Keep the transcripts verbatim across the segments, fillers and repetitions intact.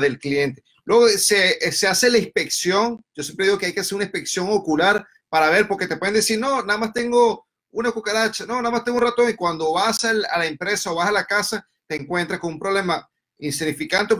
del cliente. Luego se, se hace la inspección. Yo siempre digo que hay que hacer una inspección ocular para ver, porque te pueden decir, no, nada más tengo una cucaracha, no, nada más tengo un ratón, y cuando vas a la empresa o vas a la casa, te encuentras con un problema insignificante.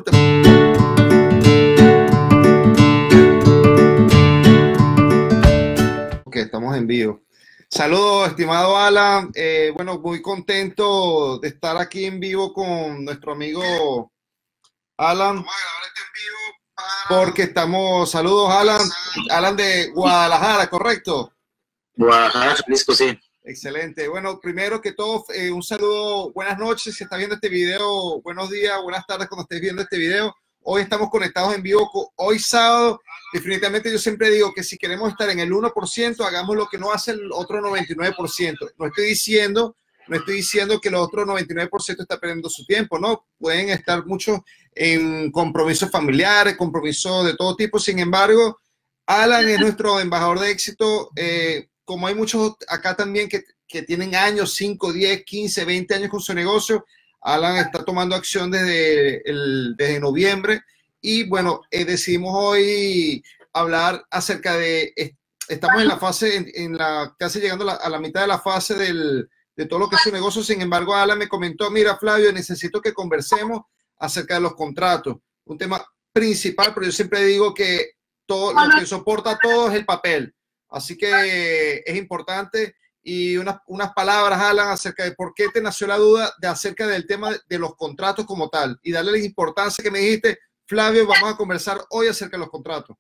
Ok, estamos en vivo. Saludos, estimado Alan. Eh, bueno, muy contento de estar aquí en vivo con nuestro amigo Alan, porque estamos, saludos Alan, Alan de Guadalajara, ¿correcto? Guadalajara, Jalisco, sí. Excelente. Bueno, primero que todo, eh, un saludo, buenas noches si estás viendo este video, buenos días, buenas tardes cuando estés viendo este video. Hoy estamos conectados en vivo, hoy sábado. Definitivamente yo siempre digo que si queremos estar en el uno por ciento, hagamos lo que no hace el otro noventa y nueve por ciento. No estoy diciendo, no estoy diciendo que el otro noventa y nueve por ciento está perdiendo su tiempo, ¿no? Pueden estar muchos en compromisos familiares, compromisos de todo tipo. Sin embargo, Alan es nuestro embajador de éxito. Eh, como hay muchos acá también que, que tienen años, cinco, diez, quince, veinte años con su negocio, Alan está tomando acción desde, el, desde noviembre. Y bueno, eh, decidimos hoy hablar acerca de, eh, estamos en la fase, en, en la, casi llegando a la, a la mitad de la fase del, de todo lo que es su negocio. Sin embargo, Alan me comentó, mira Flavio, necesito que conversemos acerca de los contratos, un tema principal, pero yo siempre digo que todo lo que soporta todo es el papel. Así que es importante. Y unas, unas palabras, Alan, acerca de por qué te nació la duda de acerca del tema de, de los contratos como tal, y darle la importancia que me dijiste, Flavio, vamos a conversar hoy acerca de los contratos.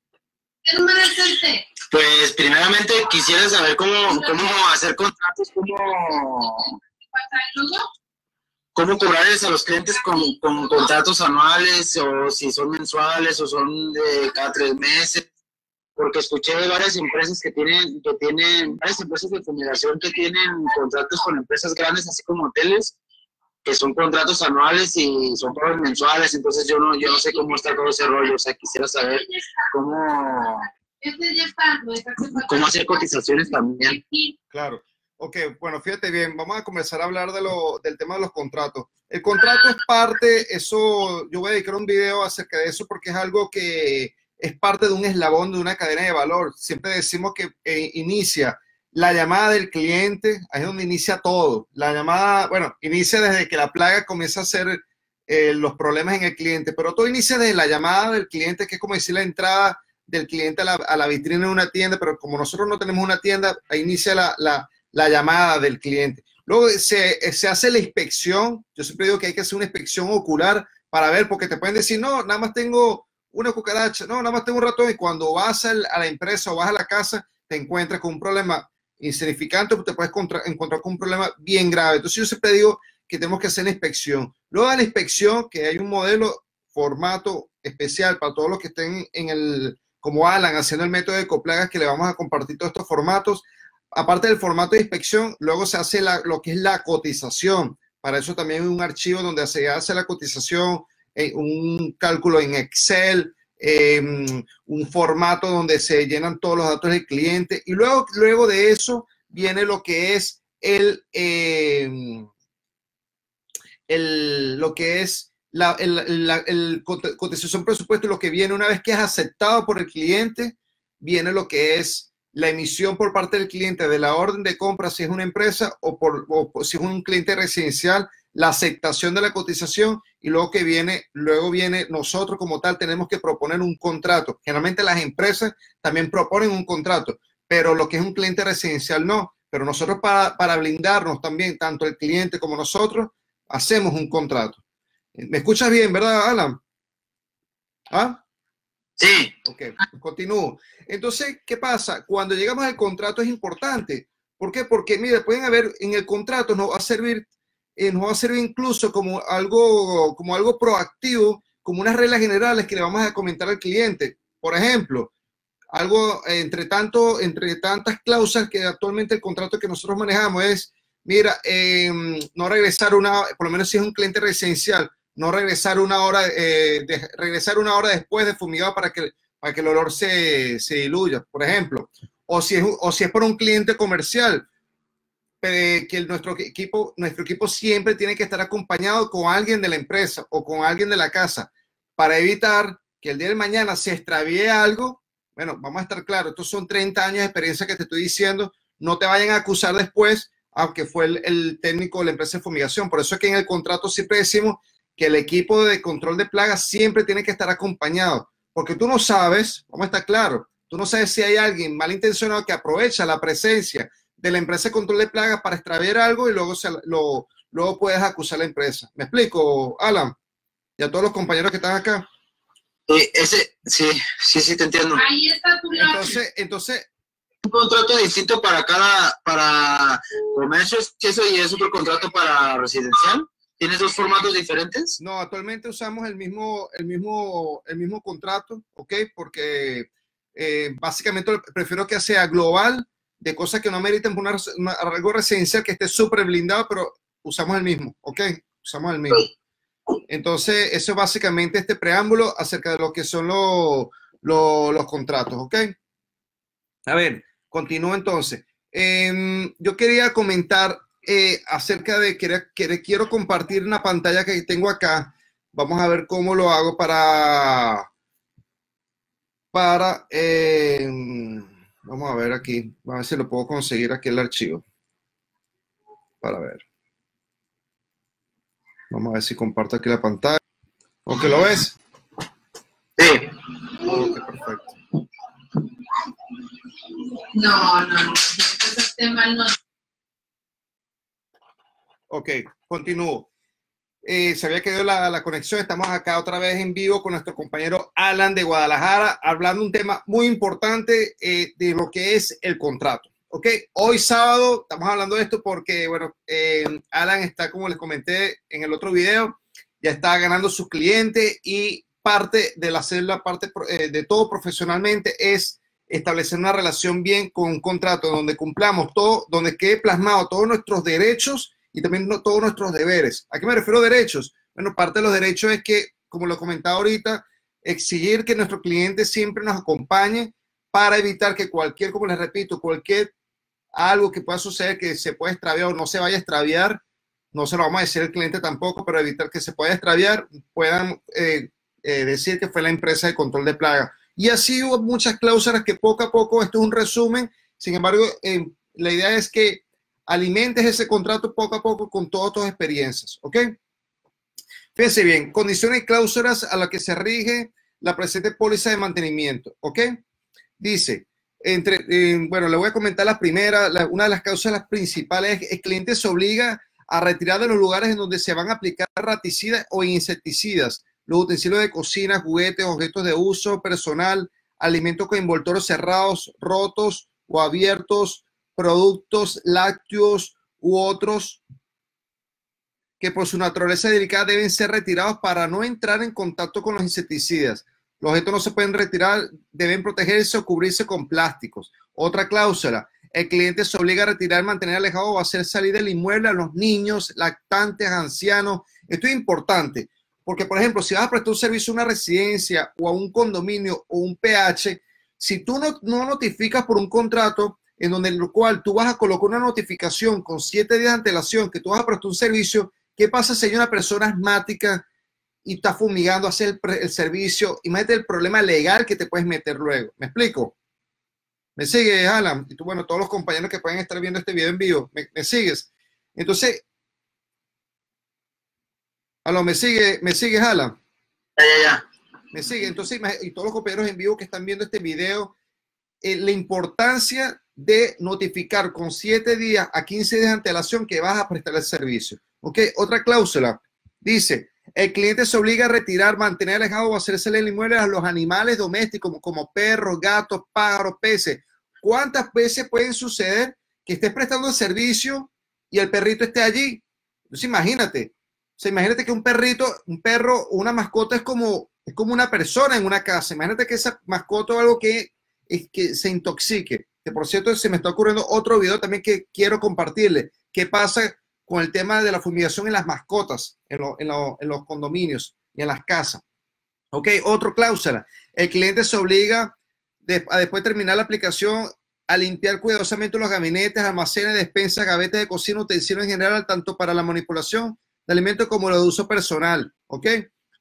Pues primeramente quisiera saber cómo, cómo hacer contratos, cómo, cómo cobrarles a los clientes con, con contratos anuales, o si son mensuales o son de cada tres meses. Porque escuché de varias empresas que tienen, que tienen, varias empresas de fumigación que tienen contratos con empresas grandes, así como hoteles, que son contratos anuales y son pagos mensuales. Entonces yo no, yo no sé cómo está todo ese rollo. O sea, quisiera saber cómo, cómo hacer cotizaciones también. Claro. Ok, bueno, fíjate bien, vamos a comenzar a hablar de lo, del tema de los contratos. El contrato es parte, eso, yo voy a dedicar un video acerca de eso porque es algo que es parte de un eslabón de una cadena de valor. Siempre decimos que eh, inicia la llamada del cliente, ahí es donde inicia todo. La llamada, bueno, inicia desde que la plaga comienza a hacer eh, los problemas en el cliente, pero todo inicia desde la llamada del cliente, que es como decir la entrada del cliente a la, a la vitrina de una tienda, pero como nosotros no tenemos una tienda, ahí inicia la, la, la llamada del cliente. Luego se, se hace la inspección. Yo siempre digo que hay que hacer una inspección ocular para ver, porque te pueden decir, no, nada más tengo una cucaracha, no, nada más tengo un ratón, y cuando vas a la empresa o vas a la casa, te encuentras con un problema insignificante, te puedes encontrar con un problema bien grave. Entonces yo siempre digo que tenemos que hacer la inspección. Luego de la inspección, que hay un modelo, formato especial para todos los que estén en el, como Alan, haciendo el método de coplagas, que le vamos a compartir todos estos formatos. Aparte del formato de inspección, luego se hace la, lo que es la cotización. Para eso también hay un archivo donde se hace la cotización, eh, un cálculo en Excel, eh, un formato donde se llenan todos los datos del cliente. Y luego, luego de eso viene lo que es el, eh, el lo que es la, el, la el cotización presupuesto. Lo que viene una vez que es aceptado por el cliente, viene lo que es la emisión por parte del cliente de la orden de compra, si es una empresa, o, por, o si es un cliente residencial, la aceptación de la cotización. Y luego que viene, luego viene nosotros como tal tenemos que proponer un contrato. Generalmente las empresas también proponen un contrato, pero lo que es un cliente residencial no. Pero nosotros para, para blindarnos también, tanto el cliente como nosotros, hacemos un contrato. ¿Me escuchas bien, verdad, Alan? ¿Ah? Sí. Ok, continúo. Entonces, ¿qué pasa? Cuando llegamos al contrato es importante. ¿Por qué? Porque, mire, pueden haber, en el contrato nos va a servir, eh, nos va a servir incluso como algo, como algo proactivo, como unas reglas generales que le vamos a comentar al cliente. Por ejemplo, algo eh, entre tanto, entre tantas cláusulas que actualmente el contrato que nosotros manejamos es, mira, eh, no regresar una, por lo menos si es un cliente residencial, no regresar una hora, eh, de, regresar una hora después de fumigado para que, para que el olor se, se diluya, por ejemplo. O si es, o si es por un cliente comercial, eh, que el, nuestro, equipo, nuestro equipo siempre tiene que estar acompañado con alguien de la empresa o con alguien de la casa para evitar que el día de mañana se extravíe algo. Bueno, vamos a estar claros, estos son treinta años de experiencia que te estoy diciendo, no te vayan a acusar después, aunque fue el, el técnico de la empresa de fumigación. Por eso es que en el contrato siempre decimos que el equipo de control de plagas siempre tiene que estar acompañado, porque tú no sabes, vamos a estar claros, tú no sabes si hay alguien malintencionado que aprovecha la presencia de la empresa de control de plagas para extraviar algo y luego, se, lo, luego puedes acusar a la empresa. ¿Me explico, Alan? Y a todos los compañeros que están acá. Sí, ese, sí, sí, sí, te entiendo. Ahí está tu Entonces, entonces, un contrato distinto para cada, para comercios, que eso y es otro contrato para residencial. ¿Tienes dos formatos diferentes? No, actualmente usamos el mismo, el mismo, el mismo contrato, ¿ok? Porque eh, básicamente prefiero que sea global, de cosas que no meriten una, una, algo residencial que esté súper blindado, pero usamos el mismo, ¿ok? Usamos el mismo. Entonces, eso es básicamente este preámbulo acerca de lo que son los, los, los contratos, ¿ok? A ver, continúo entonces. Eh, yo quería comentar eh, acerca de que, que quiero compartir una pantalla que tengo acá. Vamos a ver cómo lo hago para... para eh, vamos a ver aquí. A ver si lo puedo conseguir aquí el archivo. Para ver. Vamos a ver si comparto aquí la pantalla. ¿Ok, lo ves? Sí. Ok, perfecto. No, no, no. Este mal no. Ok, continúo. Eh, se había quedado la, la conexión. Estamos acá otra vez en vivo con nuestro compañero Alan de Guadalajara, hablando un tema muy importante eh, de lo que es el contrato. Ok, hoy sábado estamos hablando de esto porque, bueno, eh, Alan está, como les comenté en el otro video, ya está ganando sus clientes y parte de la célula, parte eh, de todo profesionalmente es establecer una relación bien con un contrato donde cumplamos todo, donde quede plasmado todos nuestros derechos y también no, todos nuestros deberes. ¿A qué me refiero a derechos? Bueno, parte de los derechos es que, como lo comentaba ahorita, exigir que nuestro cliente siempre nos acompañe para evitar que cualquier, como les repito, cualquier algo que pueda suceder que se pueda extraviar o no se vaya a extraviar, no se lo vamos a decir al cliente tampoco, pero evitar que se pueda extraviar, puedan eh, eh, decir que fue la empresa de control de plagas. Y así hubo muchas cláusulas que poco a poco, esto es un resumen, sin embargo, eh, la idea es que alimentes ese contrato poco a poco con todas tus experiencias, ¿ok? Fíjense bien, condiciones y cláusulas a las que se rige la presente póliza de mantenimiento, ¿ok? Dice, entre, eh, bueno, le voy a comentar la primera, la, una de las cláusulas principales es que el cliente se obliga a retirar de los lugares en donde se van a aplicar raticidas o insecticidas, los utensilios de cocina, juguetes, objetos de uso personal, alimentos con envoltorios cerrados, rotos o abiertos, productos lácteos u otros que por su naturaleza delicada deben ser retirados para no entrar en contacto con los insecticidas. Los objetos no se pueden retirar, deben protegerse o cubrirse con plásticos. Otra cláusula, el cliente se obliga a retirar, mantener alejado o hacer salir del inmueble a los niños, lactantes, ancianos. Esto es importante, porque por ejemplo, si vas a prestar un servicio a una residencia o a un condominio o un P H, si tú no, no notificas por un contrato en donde en lo cual tú vas a colocar una notificación con siete días de antelación que tú vas a prestar un servicio, ¿qué pasa si hay una persona asmática y está fumigando, hace el, el servicio? Imagínate el problema legal que te puedes meter luego. ¿Me explico? ¿Me sigues, Alan? Y tú, bueno, todos los compañeros que pueden estar viendo este video en vivo, ¿me, me sigues? Entonces, Alan, ¿me sigue, me sigues, Alan? Ya, ya, ya. ¿Me sigue? Entonces, y todos los compañeros en vivo que están viendo este video, eh, la importancia de notificar con siete días a quince días de antelación que vas a prestar el servicio. ¿Ok? Otra cláusula dice, el cliente se obliga a retirar, mantener alejado o hacerse el inmueble a los animales domésticos como, como perros, gatos, pájaros, peces. ¿Cuántas veces pueden suceder que estés prestando el servicio y el perrito esté allí? Entonces imagínate, o sea, imagínate que un perrito, un perro, una mascota es como, es como una persona en una casa. Imagínate que esa mascota o algo que, es que se intoxique. Que por cierto, se me está ocurriendo otro video también que quiero compartirle. ¿Qué pasa con el tema de la fumigación en las mascotas, en, lo, en, lo, en los condominios y en las casas? Ok, otra cláusula. El cliente se obliga de, a después de terminar la aplicación a limpiar cuidadosamente los gabinetes, almacenes, despensas, gavetas de cocina, utensilios en general, tanto para la manipulación de alimentos como lo de uso personal. Ok.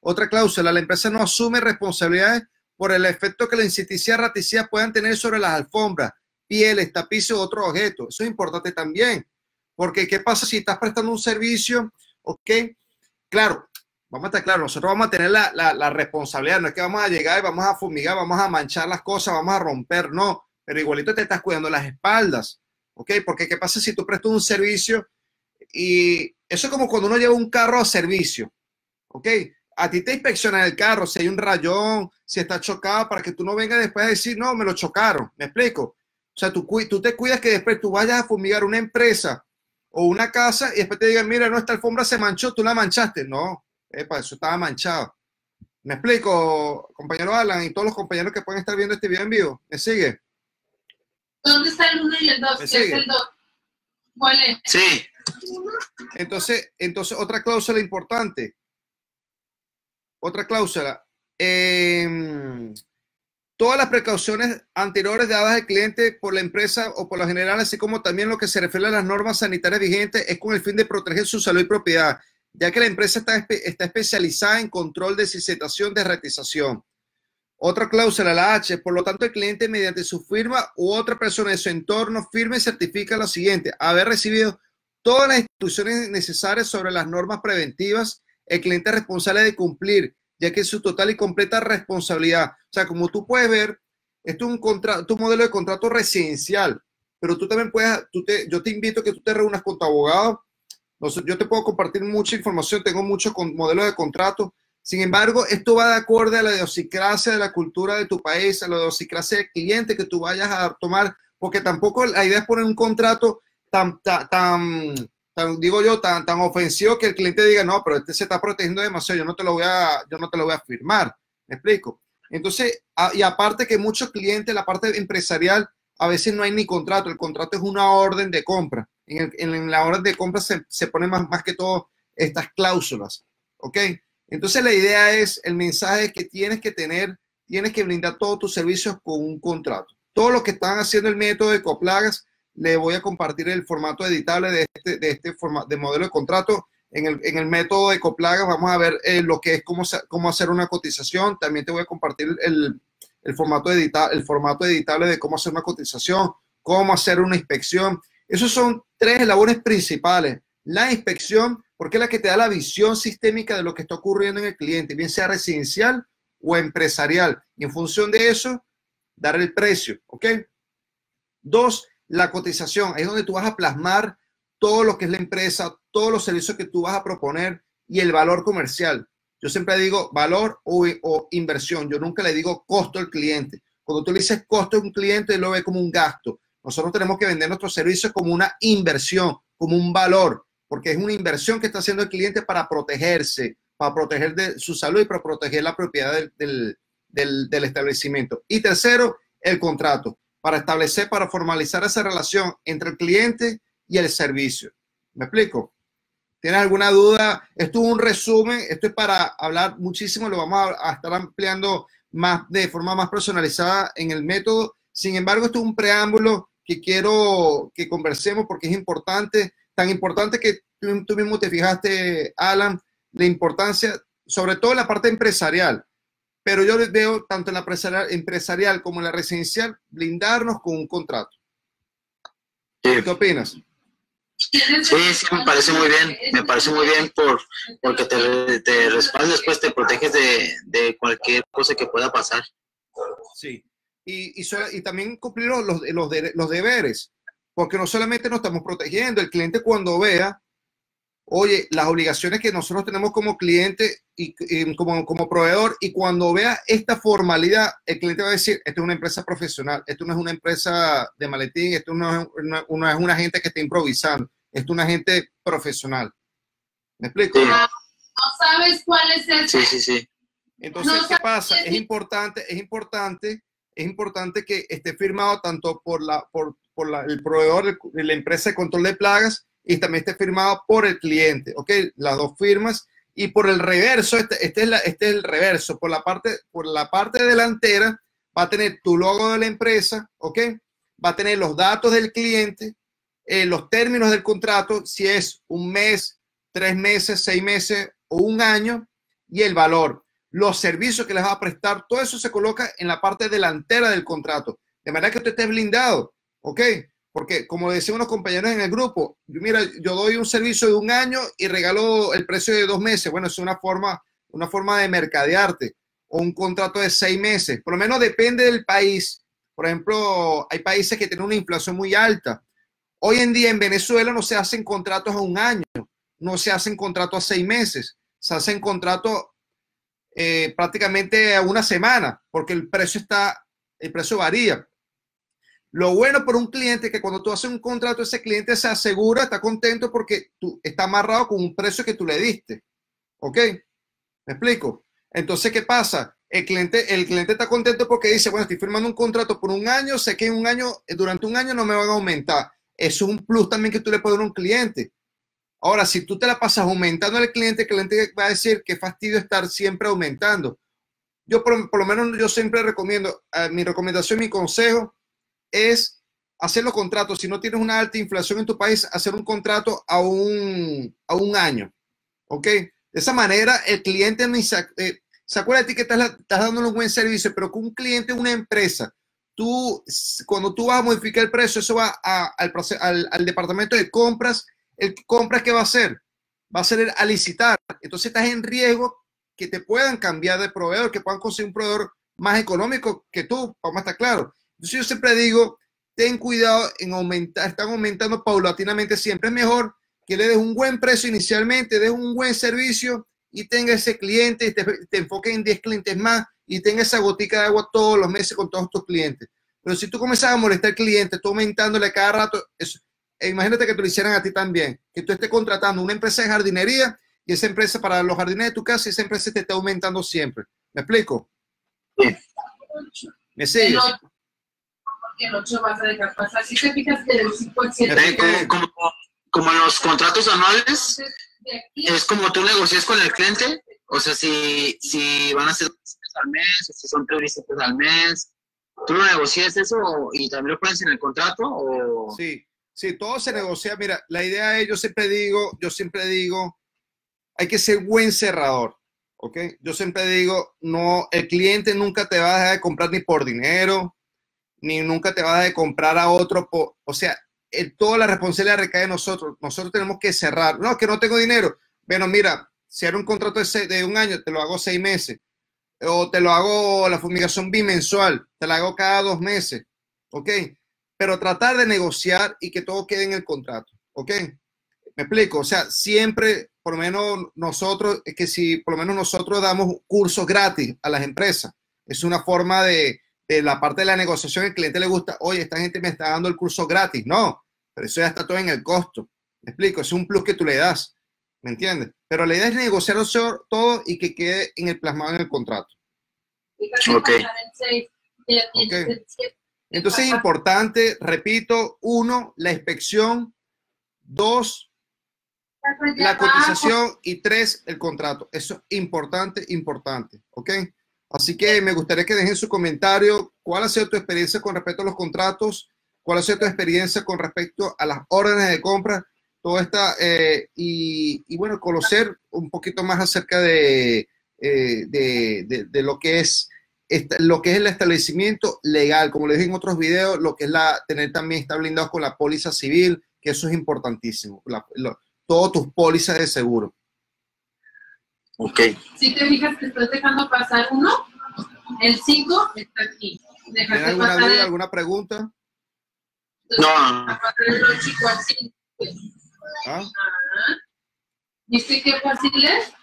Otra cláusula, la empresa no asume responsabilidades por el efecto que la insecticida raticida puedan tener sobre las alfombras, pieles, tapices u otros objetos. Eso es importante también, porque ¿qué pasa si estás prestando un servicio? Ok, claro, vamos a estar claros, nosotros vamos a tener la, la, la responsabilidad, no es que vamos a llegar y vamos a fumigar, vamos a manchar las cosas, vamos a romper, no, pero igualito te estás cuidando las espaldas, ok, porque ¿qué pasa si tú prestas un servicio? Y eso es como cuando uno lleva un carro a servicio, ok, a ti te inspeccionan el carro, si hay un rayón, si está chocado, para que tú no vengas después a decir, no, me lo chocaron, ¿me explico? O sea, tú, tú te cuidas que después tú vayas a fumigar una empresa o una casa y después te digan, mira, no, esta alfombra se manchó, tú la manchaste. No, epa, eso estaba manchado. ¿Me explico, compañero Alan y todos los compañeros que pueden estar viendo este video en vivo? ¿Me sigue? ¿Dónde está el uno y el dos? ¿Qué es el dos? ¿Cuál es? Sí. Entonces, entonces, otra cláusula importante. Otra cláusula. Eh, todas las precauciones anteriores dadas al cliente por la empresa o por lo general, así como también lo que se refiere a las normas sanitarias vigentes, es con el fin de proteger su salud y propiedad, ya que la empresa está, espe está especializada en control de desinfectación, de ratización. Otra cláusula, la H, por lo tanto, el cliente mediante su firma u otra persona de su entorno firma y certifica lo siguiente: haber recibido todas las instrucciones necesarias sobre las normas preventivas, el cliente es responsable de cumplir, ya que es su total y completa responsabilidad. O sea, como tú puedes ver, esto es un, contrato, un modelo de contrato residencial, pero tú también puedes, tú te, yo te invito a que tú te reúnas con tu abogado. Yo te puedo compartir mucha información, tengo muchos modelos de contrato. Sin embargo, esto va de acuerdo a la idiosincrasia de la cultura de tu país, a la idiosincrasia del cliente que tú vayas a tomar, porque tampoco la idea es poner un contrato tan, tan, tan, tan digo yo, tan, tan ofensivo que el cliente diga, no, pero este se está protegiendo demasiado, yo no te lo voy a, yo no te lo voy a firmar. ¿Me explico? Entonces, a, y aparte que muchos clientes, la parte empresarial, a veces no hay ni contrato, el contrato es una orden de compra. En, el, en la orden de compra se, se ponen más, más que todo estas cláusulas, ¿ok? Entonces la idea es, el mensaje es que tienes que tener, tienes que blindar todos tus servicios con un contrato. Todos los que están haciendo el método de Ecoplagas, le voy a compartir el formato editable de este, de este formato de modelo de contrato. En el, en el método de Ecoplagas vamos a ver eh, lo que es cómo, cómo hacer una cotización. También te voy a compartir el, el, formato edita, el formato editable de cómo hacer una cotización, cómo hacer una inspección. Esos son tres labores principales. La inspección, porque es la que te da la visión sistémica de lo que está ocurriendo en el cliente, bien sea residencial o empresarial. Y en función de eso, dar el precio, ¿ok? Dos, la cotización. Ahí es donde tú vas a plasmar todo lo que es la empresa, todos los servicios que tú vas a proponer y el valor comercial. Yo siempre digo valor o, o inversión. Yo nunca le digo costo al cliente. Cuando tú le dices costo a un cliente, él lo ve como un gasto. Nosotros tenemos que vender nuestros servicios como una inversión, como un valor, porque es una inversión que está haciendo el cliente para protegerse, para proteger de su salud y para proteger la propiedad del, del, del, del establecimiento. Y tercero, el contrato, para establecer, para formalizar esa relación entre el cliente y el servicio. ¿Me explico? ¿Tienes alguna duda? Esto es un resumen, esto es para hablar muchísimo, lo vamos a, a estar ampliando más de forma más personalizada en el método. Sin embargo, esto es un preámbulo que quiero que conversemos porque es importante, tan importante que tú, tú mismo te fijaste, Alan, la importancia, sobre todo en la parte empresarial, pero yo veo tanto en la empresarial, empresarial como en la residencial, blindarnos con un contrato. Sí. ¿Qué opinas? Sí, sí, me parece muy bien, me parece muy bien por, porque te, te respaldas, después te proteges de, de cualquier cosa que pueda pasar. Sí. Y, y, solo, y también cumplir los, los, los, de, los deberes, porque no solamente nos estamos protegiendo, el cliente cuando vea, oye, las obligaciones que nosotros tenemos como cliente y, y como, como proveedor, y cuando vea esta formalidad, el cliente va a decir, esto es una empresa profesional, esto no es una empresa de maletín, esto no es, no, no es una gente que está improvisando, esto es una gente profesional. ¿Me explico? Sí. No sabes cuál es el... Sí, sí, sí. Entonces, no ¿qué pasa? sabes... Es importante, es importante es importante que esté firmado tanto por, la, por, por la, el proveedor de la empresa de control de plagas y también esté firmado por el cliente, ¿ok? Las dos firmas. Y por el reverso, este, este, es, la, este es el reverso, por la, parte, por la parte delantera va a tener tu logo de la empresa, ¿ok? Va a tener los datos del cliente, eh, los términos del contrato, si es un mes, tres meses, seis meses o un año, y el valor, los servicios que les va a prestar, todo eso se coloca en la parte delantera del contrato, de manera que usted esté blindado, ¿ok? Porque como decían unos compañeros en el grupo, mira, yo doy un servicio de un año y regalo el precio de dos meses. Bueno, es una forma, una forma de mercadearte, o un contrato de seis meses. Por lo menos depende del país. Por ejemplo, hay países que tienen una inflación muy alta. Hoy en día en Venezuela no se hacen contratos a un año, no se hacen contratos a seis meses, se hacen contratos eh, prácticamente a una semana, porque el precio está, el precio varía. Lo bueno por un cliente es que cuando tú haces un contrato, ese cliente se asegura, está contento porque tú está amarrado con un precio que tú le diste. ¿Ok? ¿Me explico? Entonces, ¿qué pasa? El cliente, el cliente está contento porque dice, bueno, estoy firmando un contrato por un año, sé que en un año, durante un año no me van a aumentar. Eso es un plus también que tú le puedes dar a un cliente. Ahora, si tú te la pasas aumentando al cliente, el cliente va a decir qué fastidio estar siempre aumentando. Yo, por, por lo menos, yo siempre recomiendo, eh, mi recomendación, mi consejo, es hacer los contratos. Si no tienes una alta inflación en tu país, hacer un contrato a un, a un año. ¿Ok? De esa manera, el cliente no se, eh, se acuerda de ti que estás, estás dándole un buen servicio, pero con un cliente, una empresa, tú, cuando tú vas a modificar el precio, eso va a, al, al, al departamento de compras. El compras, ¿qué va a hacer? Va a ser a licitar. Entonces estás en riesgo que te puedan cambiar de proveedor, que puedan conseguir un proveedor más económico que tú, vamos a estar claros. Entonces yo siempre digo, ten cuidado en aumentar, están aumentando paulatinamente siempre. Es mejor que le des un buen precio inicialmente, des un buen servicio y tenga ese cliente, y te, te enfoques en diez clientes más y tenga esa gotica de agua todos los meses con todos tus clientes. Pero si tú comienzas a molestar al cliente, tú aumentándole cada rato, eso, e imagínate que te lo hicieran a ti también, que tú estés contratando una empresa de jardinería y esa empresa para los jardines de tu casa, esa empresa te está aumentando siempre. ¿Me explico? Sí. ¿Me sigues? El ocho vas a dejar pasar. Si te fijas que del cinco al siete. Eh, como, como, como en los contratos anuales, es como tú negocias con el cliente. O sea, si, si van a ser dos visitas al mes, o si son tres visitas al mes, ¿tú lo negocias eso y también lo pones en el contrato? O... Sí, sí, todo se negocia. Mira, la idea es, yo siempre digo, yo siempre digo, hay que ser buen cerrador. ¿Ok? Yo siempre digo, no, el cliente nunca te va a dejar de comprar ni por dinero, ni nunca te vas a de comprar a otro. Por, o sea, el, toda la responsabilidad recae en nosotros. Nosotros tenemos que cerrar. No, que no tengo dinero. Bueno, mira, si era un contrato de, seis, de un año, te lo hago seis meses. O te lo hago la fumigación bimensual, te la hago cada dos meses. ¿Ok? Pero tratar de negociar y que todo quede en el contrato. ¿Ok? ¿Me explico? O sea, siempre, por lo menos nosotros, es que si por lo menos nosotros damos cursos gratis a las empresas, es una forma de de la parte de la negociación, el cliente le gusta, oye, esta gente me está dando el curso gratis. No, pero eso ya está todo en el costo. ¿Me explico? Es un plus que tú le das. ¿Me entiendes? Pero la idea es negociar todo y que quede en el plasmado en el contrato. Ok. Okay. Entonces es importante, repito, uno, la inspección, dos, la cotización y tres, el contrato. Eso es importante, importante. ¿Ok? Así que me gustaría que dejen su comentario. ¿Cuál ha sido tu experiencia con respecto a los contratos? ¿Cuál ha sido tu experiencia con respecto a las órdenes de compra? Todo esta, eh, y, y bueno, conocer un poquito más acerca de, eh, de, de, de lo que es esta, lo que es el establecimiento legal. Como les dije en otros videos, lo que es la, tener también estar blindados con la póliza civil, que eso es importantísimo. La, lo, todas tus pólizas de seguro. Ok. Si te fijas que estás dejando pasar uno, el cinco está aquí. ¿Tienes alguna duda, el... alguna pregunta? No. El ocho y fácil. ¿Ah? ¿Viste qué fácil es?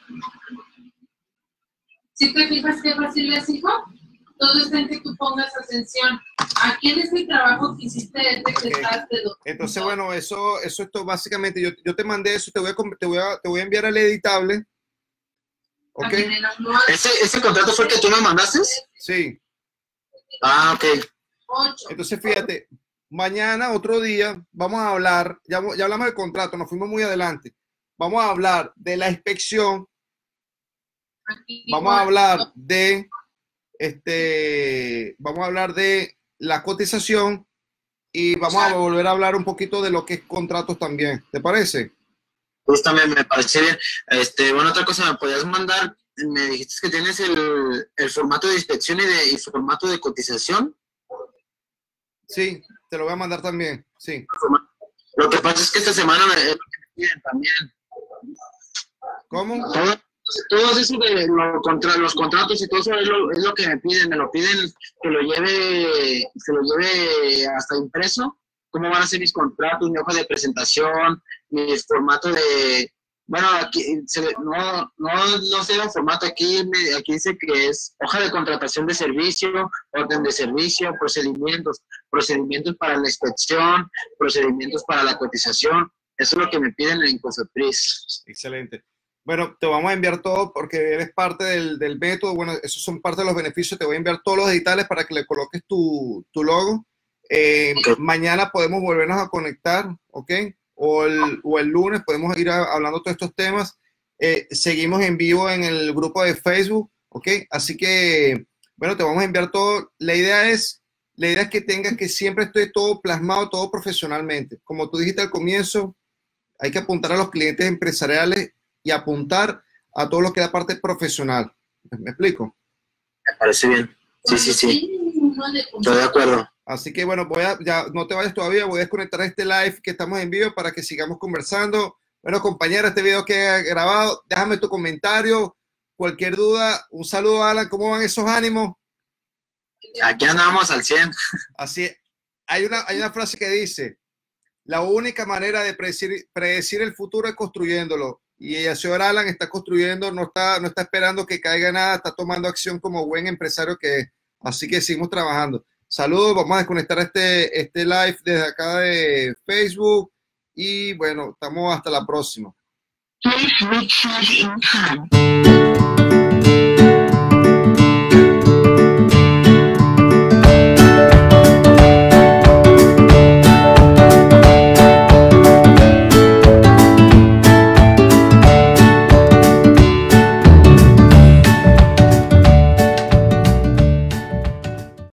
Si te fijas qué fácil es, hijo, todo está en que tú pongas atención. Aquí en este trabajo que hiciste desde que estás de dos. Entonces, bueno, eso, eso esto básicamente, yo, yo te mandé eso, te voy a, te voy a, te voy a enviar al editable. ¿Ok? ¿Ese, ¿Ese contrato fue el que tú me mandaste? Sí. Ah, ok. Entonces, fíjate, mañana, otro día, vamos a hablar, ya, ya hablamos del contrato, nos fuimos muy adelante. Vamos a hablar de la inspección, vamos a hablar de, este, vamos a hablar de la cotización y vamos a volver a hablar un poquito de lo que es contratos también. ¿Te parece? Pues también me parece bien. Este, bueno, otra cosa, ¿me podías mandar me dijiste que tienes el, el formato de inspección y, de, y formato de cotización. Sí, te lo voy a mandar también, sí. Lo que pasa es que esta semana me, es lo que me piden también. ¿Cómo? Todo, todo eso de lo, contra, los contratos y todo eso es lo, es lo que me piden. Me lo piden que lo lleve, que lo lleve hasta impreso. Cómo van a ser mis contratos, mi hoja de presentación, mi formato de... Bueno, aquí se, no, no, no sé el formato, aquí, me, aquí dice que es hoja de contratación de servicio, orden de servicio, procedimientos, procedimientos para la inspección, procedimientos para la cotización. Eso es lo que me piden en Cofepris. Excelente. Bueno, te vamos a enviar todo porque eres parte del, del método. Bueno, esos son parte de los beneficios. Te voy a enviar todos los detalles para que le coloques tu, tu logo. Eh, okay. Mañana podemos volvernos a conectar, ¿ok? O el, o el lunes podemos ir a, hablando de todos estos temas. Eh, seguimos en vivo en el grupo de Facebook, ¿ok? Así que, bueno, te vamos a enviar todo. La idea es, la idea es que tengas que siempre esté todo plasmado, todo profesionalmente. Como tú dijiste al comienzo, hay que apuntar a los clientes empresariales y apuntar a todo lo que es la parte profesional. ¿Me explico? Me parece bien. Sí, sí, sí. Estoy de acuerdo. Así que bueno, voy a, ya no te vayas todavía, voy a desconectar este live que estamos en vivo para que sigamos conversando. Bueno, compañero, este video que he grabado, déjame tu comentario, cualquier duda. Un saludo, Alan, ¿cómo van esos ánimos? Aquí andamos al cien. Así, hay una, hay una frase que dice, la única manera de predecir, predecir el futuro es construyéndolo. Y el señor Alan está construyendo, no está, no está esperando que caiga nada, está tomando acción como buen empresario que es. Así que seguimos trabajando. Saludos, vamos a desconectar este, este live desde acá de Facebook y bueno, estamos hasta la próxima.